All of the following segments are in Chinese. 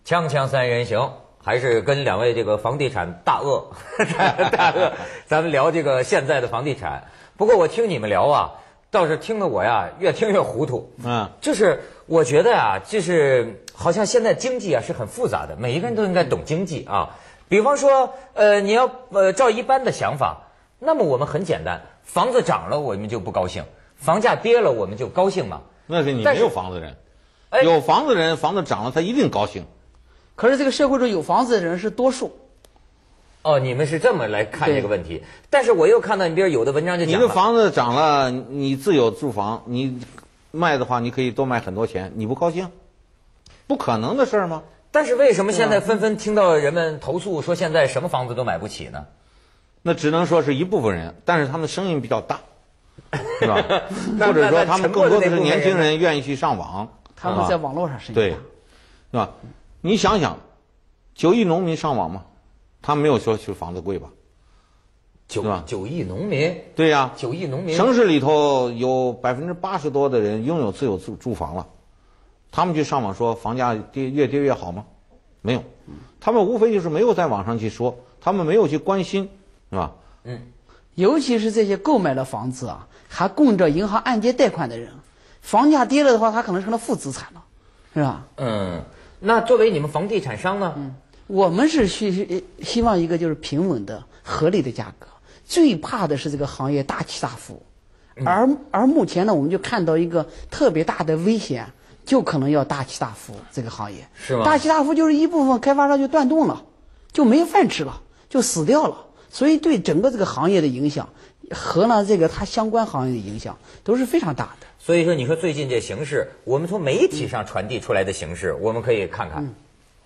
锵锵三人行，还是跟两位这个房地产大鳄，咱们聊这个现在的房地产。不过我听你们聊啊，倒是听得我呀越听越糊涂。就是我觉得啊，就是好像现在经济啊是很复杂的，每一个人都应该懂经济啊。比方说，你要照一般的想法，那么我们很简单，房子涨了我们就不高兴，房价跌了我们就高兴嘛。 那是你没有房子人，有房子人，房子涨了他一定高兴。 可是这个社会中有房子的人是多数。 哦，你们是这么来看这个问题。但是我又看到你比如有的文章就讲了， 你的房子涨了，你自有住房，你卖的话你可以多卖很多钱，你不高兴？不可能的事儿吗？ 但是为什么现在纷纷听到人们投诉说现在什么房子都买不起呢？ 那只能说是一部分人，但是他们声音比较大，是吧？或者说他们更多的是年轻人愿意去上网， 他们在网络上声音大， 对，是吧？你想想，9亿农民上网吗？他没有说去房子贵吧 ？9亿农民， 对呀 ，9亿农民， 城市里头有80%多的人拥有自有住房了，他们去上网说房价越跌越好吗？没有，他们无非就是没有在网上去说，他们没有去关心，是吧？ 尤其是这些购买了房子啊，还供着银行按揭贷款的人，房价跌了的话，他可能成了负资产了，是吧？ 那作为你们房地产商呢？ 我们是希望一个就是平稳的、合理的价格。最怕的是这个行业大起大伏，而目前呢，我们就看到一个特别大的危险，就可能要大起大伏。这个行业是吗？ 大起大伏就是一部分开发商就断供了，就没饭吃了，就死掉了。所以对整个这个行业的影响和呢这个它相关行业的影响都是非常大的。 所以说，你说最近这形势，我们从媒体上传递出来的形势，我们可以看看。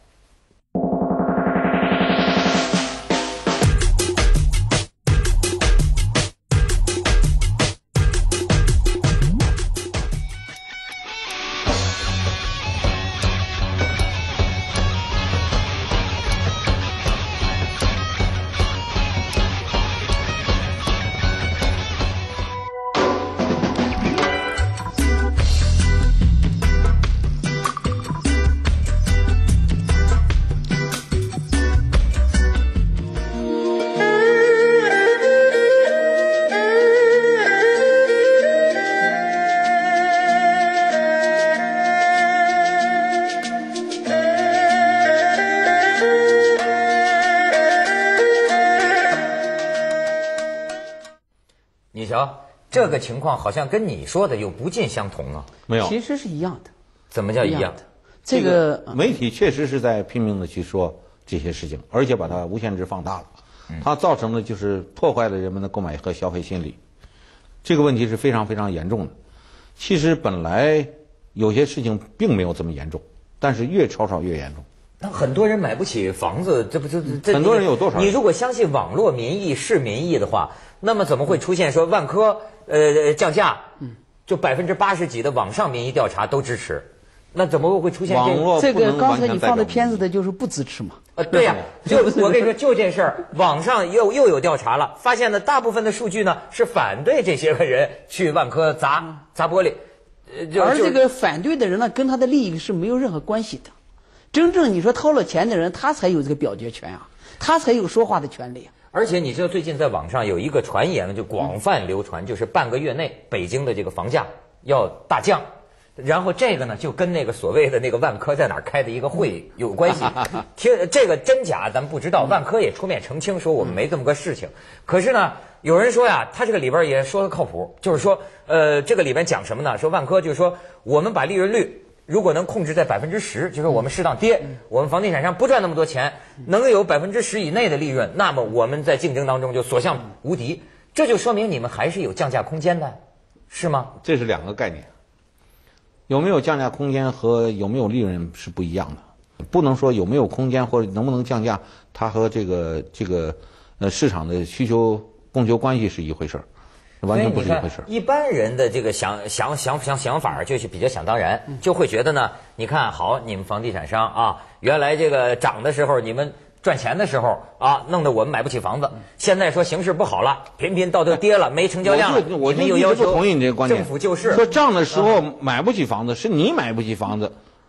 你瞧，这个情况好像跟你说的又不尽相同啊。 没有， 其实是一样的。 怎么叫一样的？ 这个媒体确实是在拼命的去说这些事情，而且把它无限制放大了，它造成的就是破坏了人们的购买和消费心理。这个问题是非常非常严重的。其实本来有些事情并没有这么严重，但是越吵吵越严重。 那很多人买不起房子，这很多人有多少人？ 你如果相信网络民意、市民意的话，那么怎么会出现说万科降价？就80%几的网上民意调查都支持，那怎么会出现这个？刚才你放的片子的就是不支持嘛？ 对呀，就我跟你说，就这事儿，网上又有调查了，发现呢，大部分的数据呢是反对这些个人去万科砸玻璃， 而这个反对的人呢，跟他的利益是没有任何关系的。真正你说掏了钱的人，他才有这个表决权啊，他才有说话的权利。 而且你知道最近在网上有一个传言就广泛流传，就是半个月内北京的这个房价要大降，然后这个呢就跟那个所谓的那个万科在哪儿开的一个会有关系。听这个真假咱们不知道，万科也出面澄清说我们没这么个事情。可是呢，有人说呀，他这个里边也说的靠谱，就是说这个里边讲什么呢？说万科就是说我们把利润率如果能控制在10%，就是我们适当跌，我们房地产商不赚那么多钱，能有10%以内的利润，那么我们在竞争当中就所向无敌。这就说明你们还是有降价空间的，是吗？ 这是两个概念，有没有降价空间和有没有利润是不一样的。不能说有没有空间或者能不能降价，它和这个市场的需求供求关系是一回事儿。完全不是一回事。 一般人的这个想法就是比较想当然，就会觉得呢，你看好你们房地产商啊，原来这个涨的时候你们赚钱的时候啊，弄得我们买不起房子，现在说形势不好了，频频到头跌了，没成交量了，你们又要求不同意你这个观点， 政府救市。 说涨的时候买不起房子，是你买不起房子，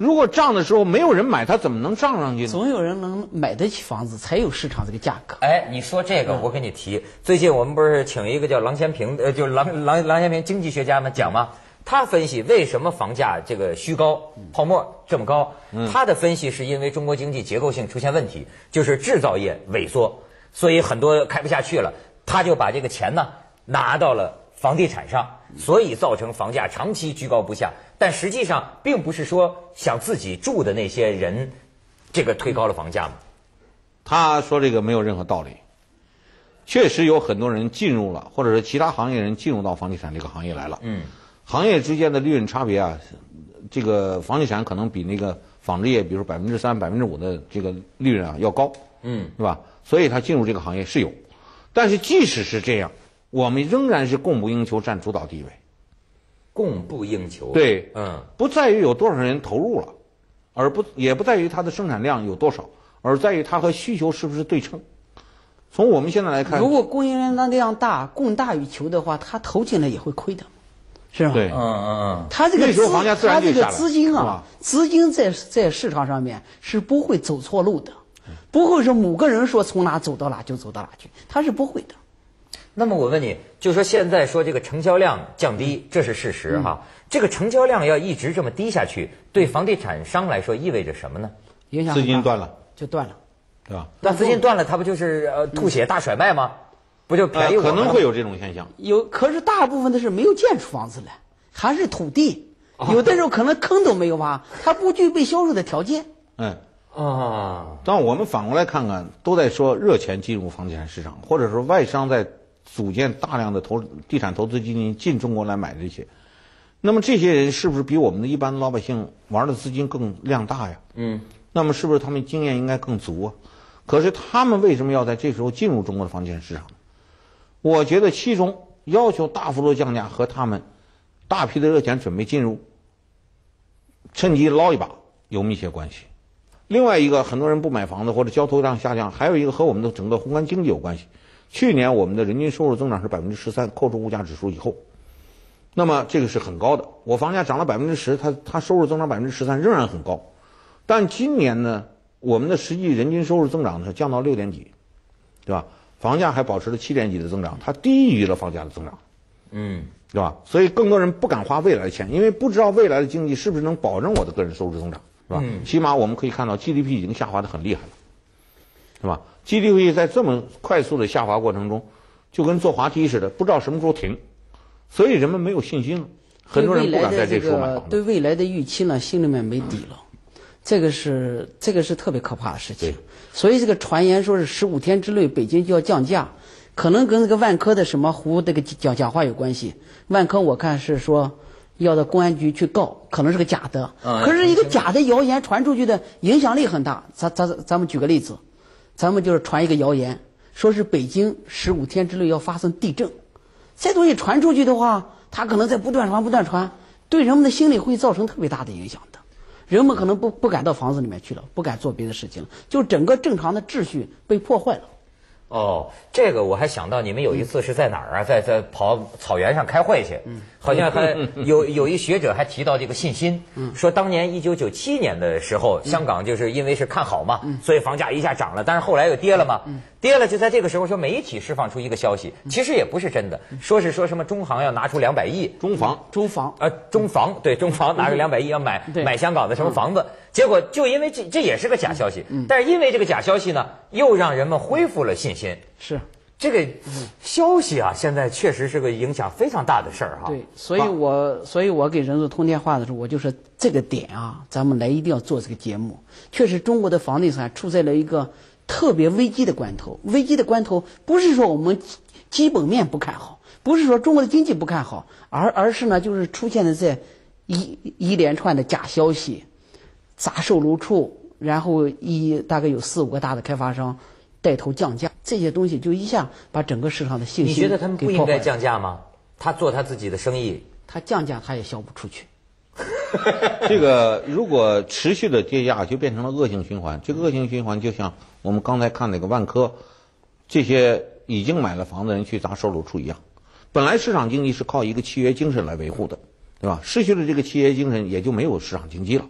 如果涨的时候没有人买，它怎么能涨上去呢？ 总有人能买得起房子，才有市场这个价格。 哎，你说这个，我给你提。最近我们不是请一个叫郎咸平，就是郎咸平经济学家们讲吗？他分析为什么房价这个虚高、泡沫这么高。他的分析是因为中国经济结构性出现问题，就是制造业萎缩，所以很多开不下去了。他就把这个钱呢拿到了房地产上，所以造成房价长期居高不下。但实际上并不是说想自己住的那些人，这个推高了房价嘛。 他说这个没有任何道理。确实有很多人进入了，或者是其他行业人进入到房地产这个行业来了。行业之间的利润差别啊，这个房地产可能比那个纺织业，比如3%、5%的这个利润啊要高。是吧？所以他进入这个行业是有，但是即使是这样，我们仍然是供不应求占主导地位。 供不应求。 对，不在于有多少人投入了，也不在于它的生产量有多少，而在于它和需求是不是对称。从我们现在来看， 如果供应量大，供大于求的话，它投进来也会亏的，是吧？ 对， 它这个那时候房价自然就下来， 资金啊，资金在市场上面是不会走错路的，不会说某个人说从哪走到哪就走到哪去，它是不会的。 那么我问你，就说现在说这个成交量降低，这是事实哈。这个成交量要一直这么低下去，对房地产商来说意味着什么呢？ 影响资金断了， 就断了， 对吧？ 那资金断了，它不就是吐血大甩卖吗？不就便宜我可能会有这种现象。 可是大部分的是没有建出房子来，还是土地，有的时候可能坑都没有挖，它不具备销售的条件。 但我们反过来看看，都在说热钱进入房地产市场，或者说外商在组建大量的地产投资基金进中国来买这些，那么这些人是不是比我们的一般老百姓玩的资金更量大呀？那么是不是他们经验应该更足啊？可是他们为什么要在这时候进入中国的房地产市场呢？我觉得其中要求大幅度降价和他们大批的热钱准备进入，趁机捞一把有密切关系。另外一个，很多人不买房子或者交投量下降，还有一个和我们的整个宏观经济有关系。去年我们的人均收入增长是13%，扣除物价指数以后，那么这个是很高的。我房价涨了10%，它收入增长13%仍然很高。但今年呢，我们的实际人均收入增长是降到6点几，对吧？房价还保持了7点几的增长，它低于了房价的增长，对吧？所以更多人不敢花未来的钱，因为不知道未来的经济是不是能保证我的个人收入增长，是吧？起码我们可以看到 GDP 已经下滑得很厉害了，是吧？ GDP 在这么快速的下滑过程中，就跟坐滑梯似的，不知道什么时候停，所以人们没有信心了，很多人不敢在这时候买房子。 对未来的预期呢，心里面没底了，这个是特别可怕的事情。所以这个传言说是15天之内北京就要降价，可能跟这个万科的什么胡这个讲话有关系。万科我看是说要到公安局去告，可能是个假的，可是一个假的谣言传出去的影响力很大。咱们举个例子。咱们就是传一个谣言，说是北京15天之内要发生地震，这东西传出去的话，它可能在不断传，对人们的心理会造成特别大的影响的。人们可能不敢到房子里面去了，不敢做别的事情了，就整个正常的秩序被破坏了。 这个我还想到你们有一次是在哪儿啊？在跑草原上开会去，好像还有一学者还提到这个信心，说当年1997年的时候，香港就是因为是看好嘛，所以房价一下涨了，但是后来又跌了嘛，跌了就在这个时候说媒体释放出一个消息，其实也不是真的，说什么中行要拿出200亿， 中房对中房拿出200亿要买香港的什么房子，结果就因为这也是个假消息，但是因为这个假消息呢，又让人们恢复了信心。 是这个消息啊，现在确实是个影响非常大的事儿哈。 对，所以我给人族通电话的时候，我就说这个点啊，咱们一定要做这个节目。确实，中国的房地产处在了一个特别危机的关头。危机的关头不是说我们基本面不看好，不是说中国的经济不看好，而是呢，就是出现了这一连串的假消息，砸售楼处，然后大概有4、5个大的开发商带头降价，这些东西就一下把整个市场的信心。 你觉得他们不应该降价吗？他做他自己的生意， 他降价他也销不出去。 这个如果持续的跌价，就变成了恶性循环。这个恶性循环就像我们刚才看那个万科，这些已经买了房的人去砸售楼处一样。本来市场经济是靠一个契约精神来维护的，对吧？失去了这个契约精神，也就没有市场经济了，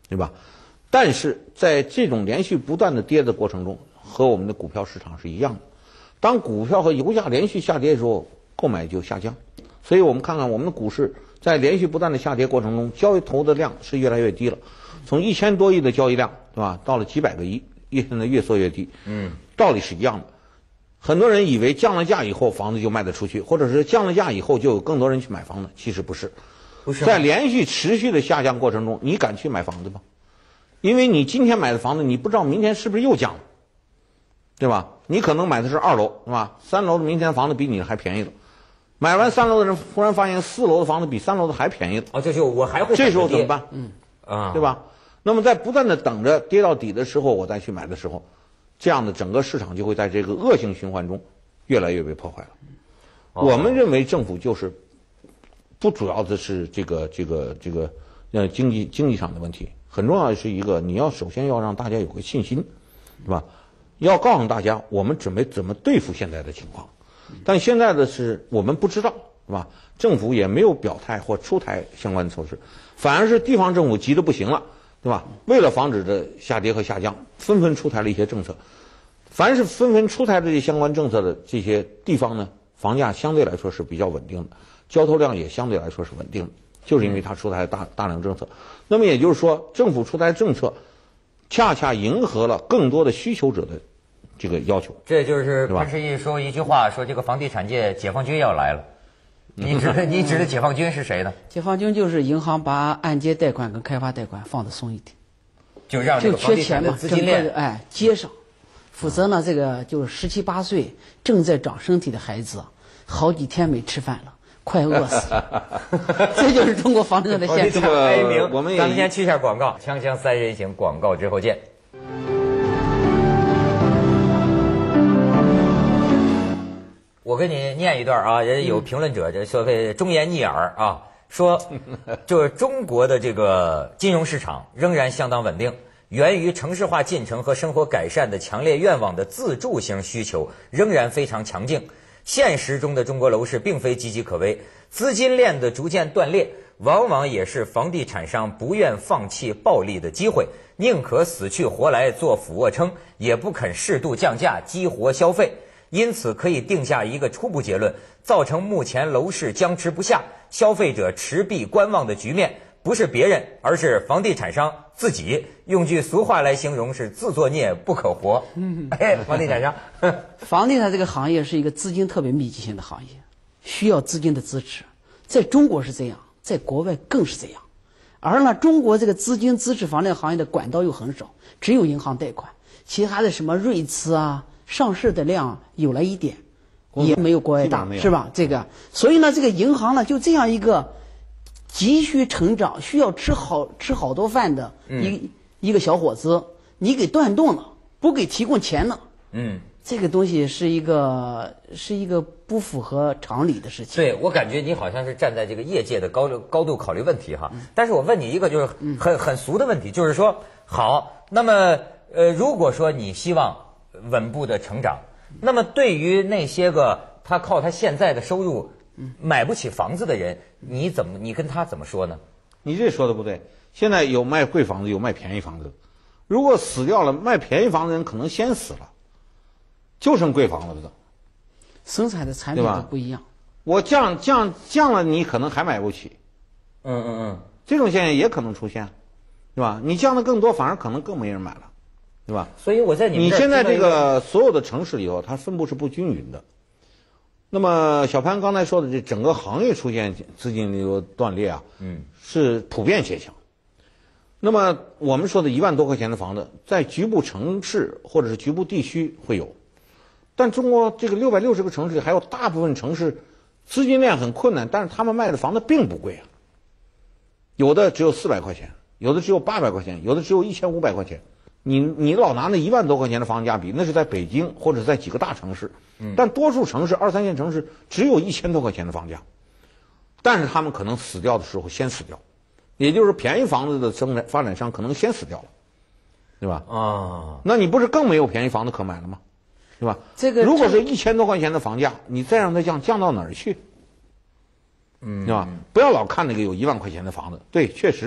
对吧？但是在这种连续不断的跌的过程中，和我们的股票市场是一样的。当股票和油价连续下跌的时候，购买就下降。所以我们看看我们的股市在连续不断的下跌过程中，交易投的量是越来越低了，从1000多亿的交易量，对吧，到了几百个亿，现在越缩越低。道理是一样的。很多人以为降了价以后房子就卖得出去，或者是降了价以后就有更多人去买房子，其实不是。在连续持续的下降过程中，你敢去买房子吗？因为你今天买的房子，你不知道明天是不是又降了，对吧？你可能买的是2楼，对吧？3楼的明天房子比你的还便宜了。买完3楼的人忽然发现4楼的房子比3楼的还便宜了。 哦，就我还会这时候怎么办？对吧？那么在不断的等着跌到底的时候，我再去买的时候，这样的整个市场就会在这个恶性循环中越来越被破坏了。我们认为政府就是不主要的是这个经济上的问题，很重要的是一个，你要首先要让大家有个信心，对吧？要告诉大家我们准备怎么对付现在的情况。但现在的是我们不知道，是吧？政府也没有表态或出台相关的措施，反而是地方政府急得不行了，对吧？为了防止的下跌和下降，纷纷出台了一些政策。凡是纷纷出台这些相关政策的这些地方呢，房价相对来说是比较稳定的，交投量也相对来说是稳定的，就是因为它出台了大量政策。那么也就是说，政府出台政策，恰恰迎合了更多的需求者的这个要求。 这就是潘石屹说一句话，说这个房地产界解放军要来了。你指的解放军是谁呢？ 解放军就是银行把按揭贷款跟开发贷款放得松一点， 就让这个房地产的资金链接上。否则呢，这个就是17、18岁正在长身体的孩子，好几天没吃饭了，快饿死了。这就是中国房地产的现状。 哀鸣。咱们先去一下广告，锵锵3人行，广告之后见。我给你念一段啊，人有评论者这所谓忠言逆耳啊，说就是中国的这个金融市场仍然相当稳定，源于城市化进程和生活改善的强烈愿望的自住型需求仍然非常强劲。现实中的中国楼市并非岌岌可危，资金链的逐渐断裂，往往也是房地产商不愿放弃暴利的机会，宁可死去活来做俯卧撑，也不肯适度降价激活消费。因此可以定下一个初步结论，造成目前楼市僵持不下，消费者持币观望的局面，不是别人，而是房地产商自己。用句俗话来形容，是自作孽不可活。房地产商， 房地产这个行业是一个资金特别密集型的行业，需要资金的支持。在中国是这样，在国外更是这样。而呢，中国这个资金支持房地产行业的管道又很少，只有银行贷款，其他的什么瑞慈啊。上市的量有了一点，也没有国外大，是吧？这个，所以呢，这个银行呢，就这样一个急需成长、需要吃好多饭的一个小伙子，你给断动了，不给提供钱了，这个东西是一个不符合常理的事情。 对，我感觉你好像是站在这个业界的高度考虑问题哈。但是我问你一个就是很俗的问题，就是说，好，那么如果说你希望稳步的成长，那么对于那些个他靠他现在的收入买不起房子的人，你跟他怎么说呢？ 你这说的不对，现在有卖贵房子，有卖便宜房子。如果死掉了，卖便宜房子的人可能先死了，就剩贵房了都。 生产的产品都不一样。 我降了，你可能还买不起。这种现象也可能出现，对吧？你降的更多，反而可能更没人买了。对吧？ 所以我在你现在这个所有的城市里头，它分布是不均匀的。那么小潘刚才说的，这整个行业出现资金流断裂啊，是普遍现象。那么我们说的1万多块钱的房子，在局部城市或者是局部地区会有，但中国这个660个城市，还有大部分城市资金链很困难，但是他们卖的房子并不贵啊，有的只有400块钱，有的只有800块钱，有的只有1500块钱。你老拿那1万多块钱的房价比，那是在北京或者在几个大城市，但多数城市2、3线城市只有1000多块钱的房价，但是他们可能死掉的时候先死掉，也就是便宜房子的发展商可能先死掉了，对吧？那你不是更没有便宜房子可买了吗？对吧？如果是1000多块钱的房价，你再让它降到哪儿去？对吧？不要老看那个有1万块钱的房子，对，确实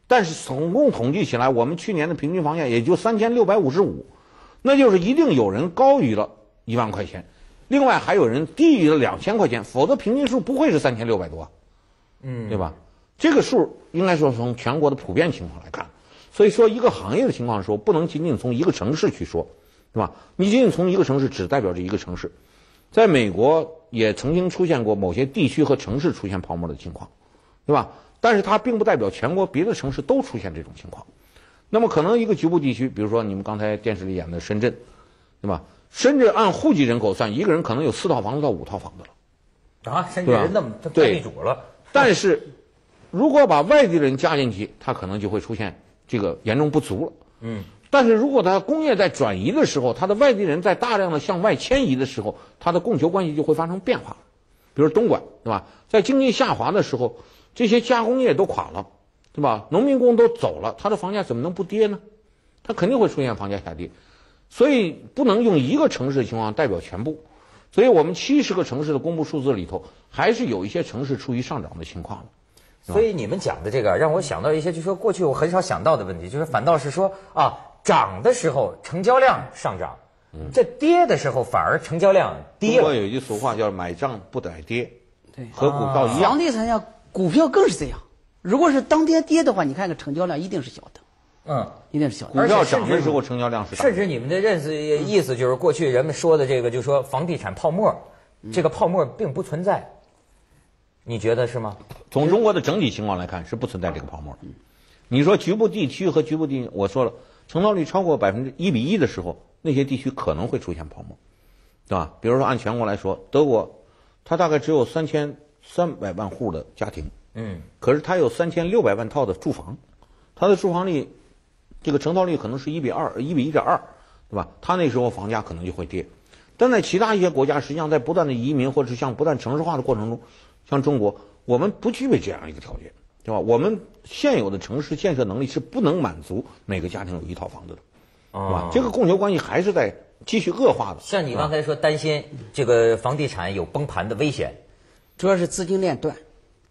但是总共统计起来，我们去年的平均房价也就3655，那就是一定有人高于了1万块钱，另外还有人低于了2000块钱，否则平均数不会是3600多，对吧？这个数应该说从全国的普遍情况来看，所以说一个行业的情况说，不能仅仅从一个城市去说，对吧？你仅仅从一个城市只代表着一个城市，在美国也曾经出现过某些地区和城市出现泡沫的情况，对吧？但是它并不代表全国别的城市都出现这种情况。那么可能一个局部地区，比如说你们刚才电视里演的深圳，对吧？深圳按户籍人口算，一个人可能有4套房子到5套房子了。 啊，深圳人那么他占地主了。 但是如果把外地人加进去，它可能就会出现这个严重不足了。但是如果它工业在转移的时候，它的外地人在大量的向外迁移的时候，它的供求关系就会发生变化。比如东莞，对吧？在经济下滑的时候，这些加工业都垮了，对吧？农民工都走了，它的房价怎么能不跌呢？它肯定会出现房价下跌。所以不能用一个城市的情况代表全部。所以我们70个城市的公布数字里头，还是有一些城市处于上涨的情况的。 所以你们讲的这个让我想到一些，就说过去我很少想到的问题，就是反倒是说啊，涨的时候成交量上涨，这跌的时候反而成交量跌了。 中国有一句俗话叫买涨不买跌， 对， 和股票一样。 房地产像股票更是这样，如果是当天跌的话，你看看成交量一定是小的，一定是小的。 股票涨的时候成交量是大的。 甚至你们的意思就是，过去人们说的这个，就是说房地产泡沫，这个泡沫并不存在。你觉得是吗？ 从中国的整体情况来看，是不存在这个泡沫的。你说局部地区和局部地区，我说了，成交率超过1:1的时候，那些地区可能会出现泡沫，对吧？比如说按全国来说，德国，它大概只有3300万户的家庭，可是它有3600万套的住房，它的住房率，这个成交率可能是1:1.2，对吧？它那时候房价可能就会跌。但在其他一些国家，实际上在不断的移民或者像不断城市化的过程中，像中国，我们不具备这样一个条件，对吧？我们现有的城市建设能力是不能满足每个家庭有1套房子的，对吧？这个供求关系还是在继续恶化的。 像你刚才说担心这个房地产有崩盘的危险， 主要是资金链断，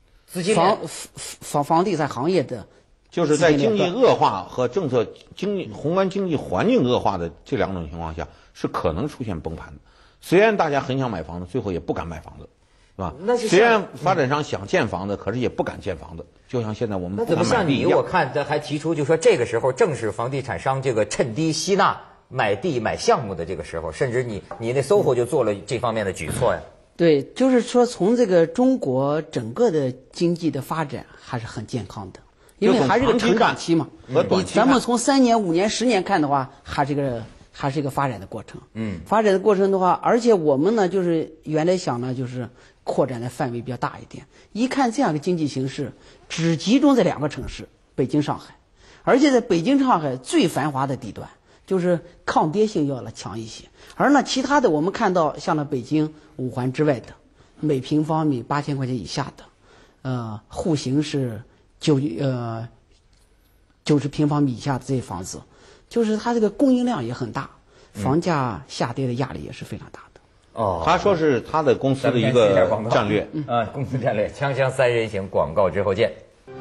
房地产行业的， 就是在经济恶化和政策宏观经济环境恶化的这2种情况下，是可能出现崩盘的。虽然大家很想买房子，最后也不敢买房子，是吧？虽然发展商想建房子，可是也不敢建房子，就像现在我们不敢买地一样。那怎么像你？ 我看他还提出，就说这个时候正是房地产商这个趁低吸纳买地买项目的这个时候，甚至你那 SOHO 就做了这方面的举措呀。 对，就是说从这个中国整个的经济的发展还是很健康的，因为还是个成长期嘛。咱们从3年、5年、10年看的话，还是一个发展的过程。发展的过程的话，而且我们呢，就是原来想呢，就是扩展的范围比较大一点。一看这样的经济形势，只集中在2个城市，北京、上海，而且在北京、上海最繁华的地段，就是抗跌性要强一些。而呢，其他的我们看到，像那北京5环之外的，每平方米8000块钱以下的，户型是90平方米以下的这些房子，就是它这个供应量也很大，房价下跌的压力也是非常大的。 他说是他的公司的一个战略。 公司战略。锵锵三人行，广告之后见。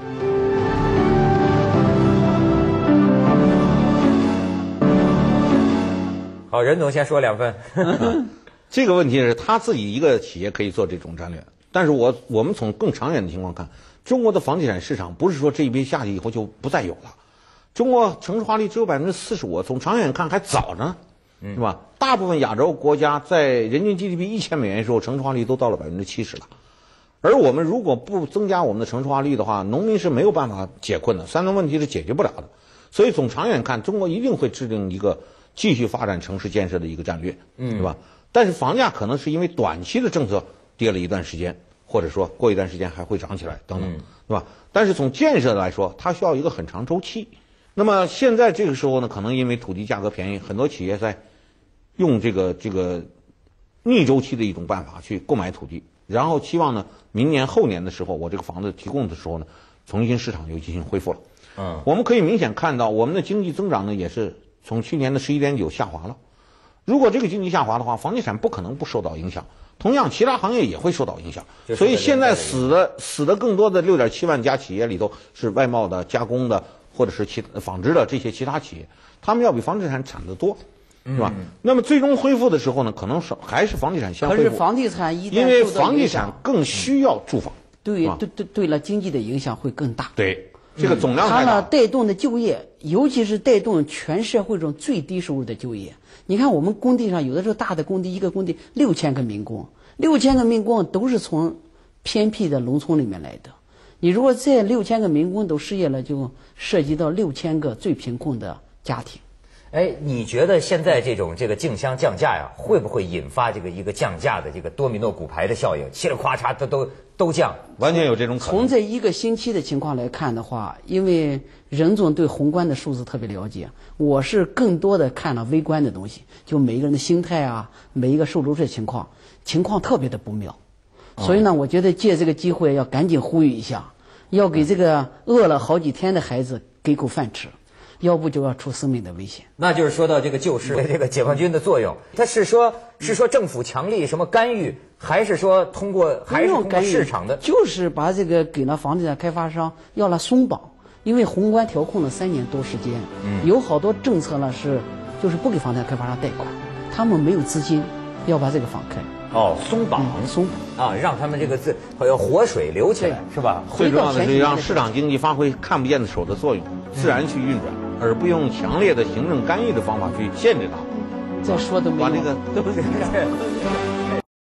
好，任总先说2分。 这个问题是他自己一个企业可以做这种战略，但是我们从更长远的情况看，中国的房地产市场不是说这一杯下去以后就不再有了。中国城市化率只有45%，从长远看还早呢，是吧？大部分亚洲国家在人均 GDP1000美元的时候，城市化率都到了70%了。而我们如果不增加我们的城市化率的话，农民是没有办法解困的，3个问题是解决不了的。所以从长远看，中国一定会制定一个继续发展城市建设的一个战略，对吧？但是房价可能是因为短期的政策跌了一段时间，或者说过一段时间还会涨起来等等，对吧？但是从建设来说，它需要一个很长周期。那么现在这个时候呢，可能因为土地价格便宜，很多企业在用这个逆周期的一种办法去购买土地，然后期望呢明年后年的时候，我这个房子提供的时候呢，重新市场又进行恢复了。我们可以明显看到我们的经济增长呢也是从去年的11.9下滑了， 如果这个经济下滑的话，房地产不可能不受到影响，同样其他行业也会受到影响。所以现在死的更多的6.7万家企业里头是外贸的、加工的或者是纺织的这些其他企业，他们要比房地产产得多。是吧？那么最终恢复的时候呢，可能是还是房地产先恢复。 可是房地产一旦因为房地产更需要住房， 对了，经济的影响会更大。 对，这个总量太大。 它呢带动的就业，尤其是带动全社会中最低收入的就业。你看我们工地上有的时候大的工地，一个工地6000个民工，6000个民工都是从偏僻的农村里面来的。你如果这6000个民工都失业了，就涉及到6000个最贫困的家庭。 哎，你觉得现在这个竞相降价呀，会不会引发一个降价的这个多米诺骨牌的效应？嘁哩咔嚓都降， 完全有这种可能。 从这一个星期的情况来看的话，因为任总对宏观的数字特别了解，我是更多的看了微观的东西，就每一个人的心态啊，每一个受助者情况特别的不妙。所以呢，我觉得借这个机会要赶紧呼吁一下，要给这个饿了好几天的孩子给口饭吃。要不就要出生命的危险。 那就是说到这个救市的这个解放军的作用，他是说政府强力什么干预，还是说通过市场的？ 就是把这个给了房地产开发商要了松绑，因为宏观调控了3年多时间，有好多政策呢就是不给房地产开发商贷款，他们没有资金，要把这个放开。 哦，松绑啊，让他们这个好像活水流起来，是吧？ 最重要的是让市场经济发挥看不见的手的作用，自然去运转，而不用强烈的行政干预的方法去限制它。 再说都没用。 把这个